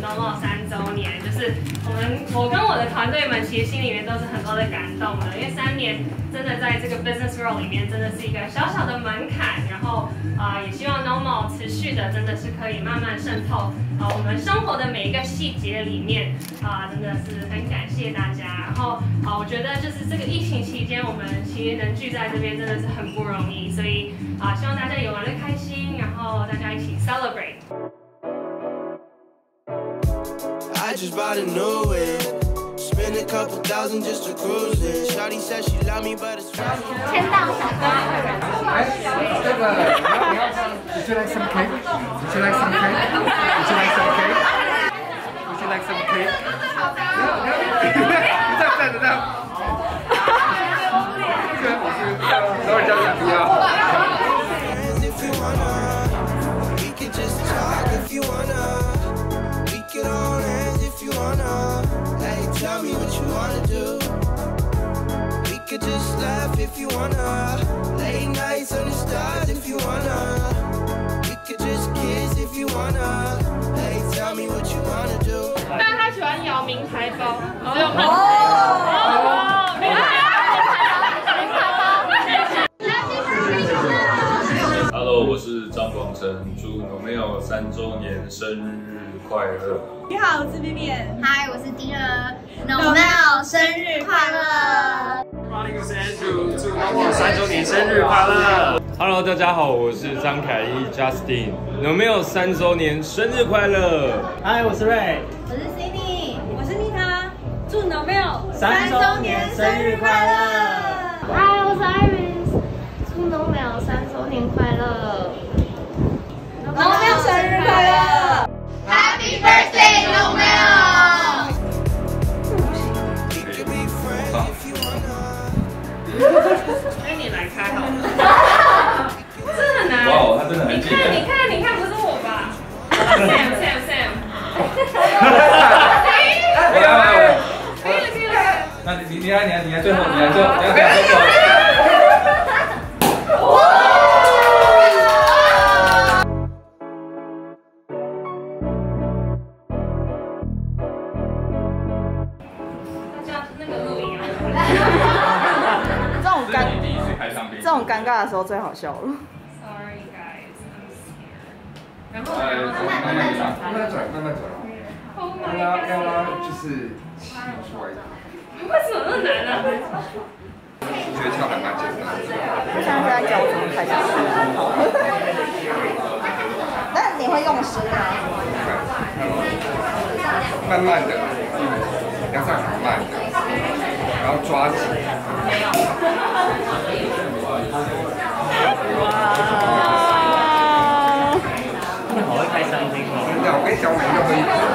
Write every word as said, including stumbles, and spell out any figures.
Normal 三周年，就是我们我跟我的团队们其实心里面都是很多的感动的，因为三年真的在这个 business world 里面真的是一个小小的门槛，然后啊、呃、也希望 Normal 持续的真的是可以慢慢渗透啊、呃、我们生活的每一个细节里面啊、呃、真的是很感谢大家，然后啊、呃、我觉得就是这个疫情期间我们其实能聚在这边真的是很不容易，所以啊、呃、希望大家也玩得开心，然后大家一起 celebrate。 I just bought a new whip, spend a couple thousand just to cruise it. Shawty said she love me, but it's right. 签到小哥。 哎，这个你要这样 Would you like some cake? Would you like some cake? Would you like some cake? Would you like some cake? 这样这样这样。这个我是等会叫人不要。 If you wanna, we could just talk if you wanna. We could hold hands if you wanna. Hey, tell me what you wanna do. We could just laugh if you wanna. Late nights under stars if you wanna. We could just kiss if you wanna. Hey, tell me what you wanna do. 但他喜欢摇名牌包，只有看。哦，名牌包，名牌包。 Hello， 我是张光成，祝 Nomeo 三周年生日快乐！ 你好，我是 Vivian。 嗨，我是丁儿 ，Nomeo 生日快乐！ 欢迎我是 Andrew， 祝 Nomeo 三周年生日快乐 ！Hello， 大家好，我是张凯一 Justin，Nomeo 三周年生日快乐！ 嗨，我是 Ray， 我是 Cindy， 我是妮塔，祝 Nomeo 三周年生日快乐！ 嗨，我是 Iris， 祝 Nomeo 三周年快乐 ！Nomeo 生日快乐 ！Happy birthday Nomeo！ 那你来开好了，这很难。 哇，他真的很简单。 你看，你看，不是我吧 ？Sam Sam Sam。 来来来， 可以了，可以了。 那你你来，你来，你来最后，你来最后，你来最后。 大家那个录影啊。 这种尴第一次开唱片。 这种尴尬的时候最好笑了。 Sorry guys, I'm scared. 然后哎，慢慢转， 慢慢转，慢慢转。 ，Oh 让 my 它 god！ 让它就是起出来。 为什么那么难啊？ 诀窍还蛮简单的。 就像是在教怎么开始吃。那你会用湿吗？ 慢慢的，要上很慢的，然后抓紧。 没有。 哇！ 好会开餐厅哦！ 真的，我跟你讲，我每天都喝一口。